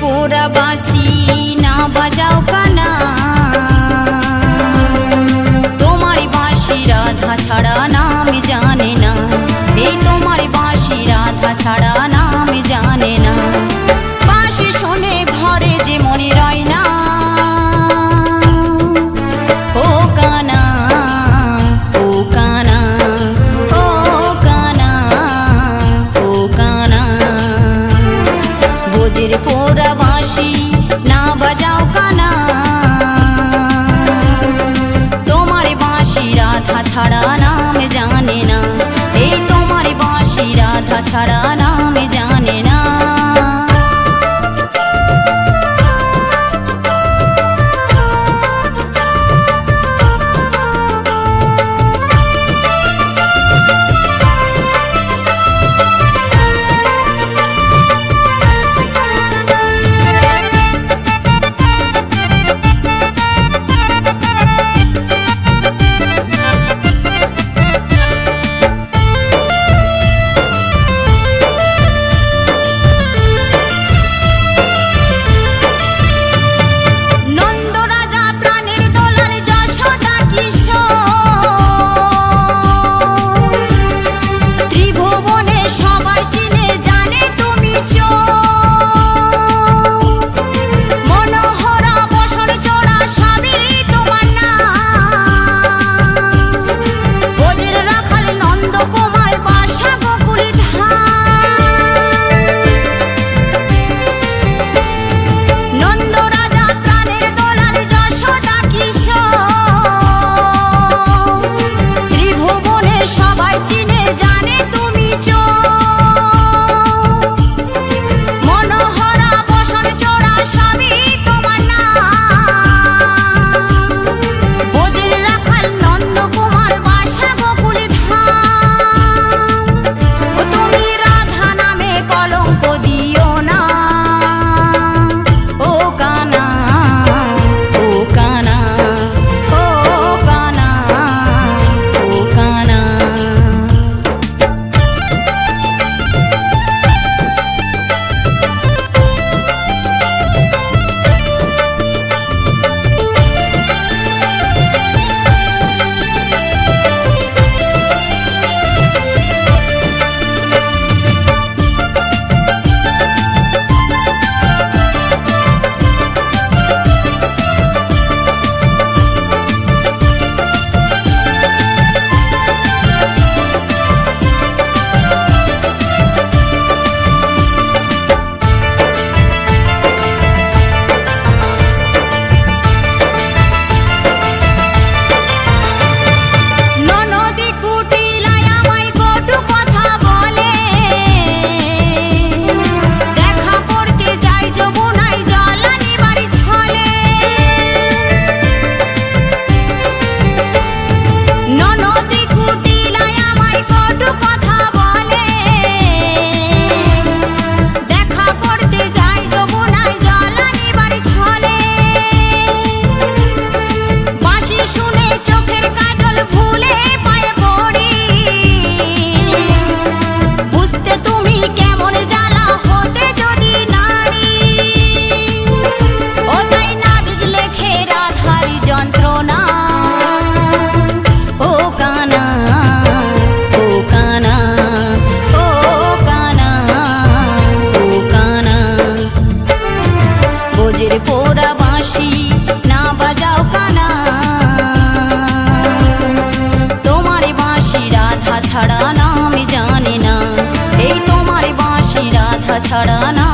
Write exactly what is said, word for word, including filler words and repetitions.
पोरा बासी ना बजाओ काना तुम्हारी बाँशी राधा छाड़ा नाम जाने ना এই তোমার বাঁশি রাধা ছাড়া নাম জানে না বাঁশি শুনে ঘরে যে মনে রয় না ও কানা ও কানা ও কানা ও কানা বোঝের পোরা বাঁশি না বাজাও কানা তোমার বাঁশি রাধা ছাড়া নাম জানে না এই তোমার বাঁশি রাধা ছাড়া নাম জানে না पोरा बाँशी ना बजाओ काना তোমার বাঁশি রাধা ছাড়া নাম জানে না এই তোমার বাঁশি রাধা ছাড়া না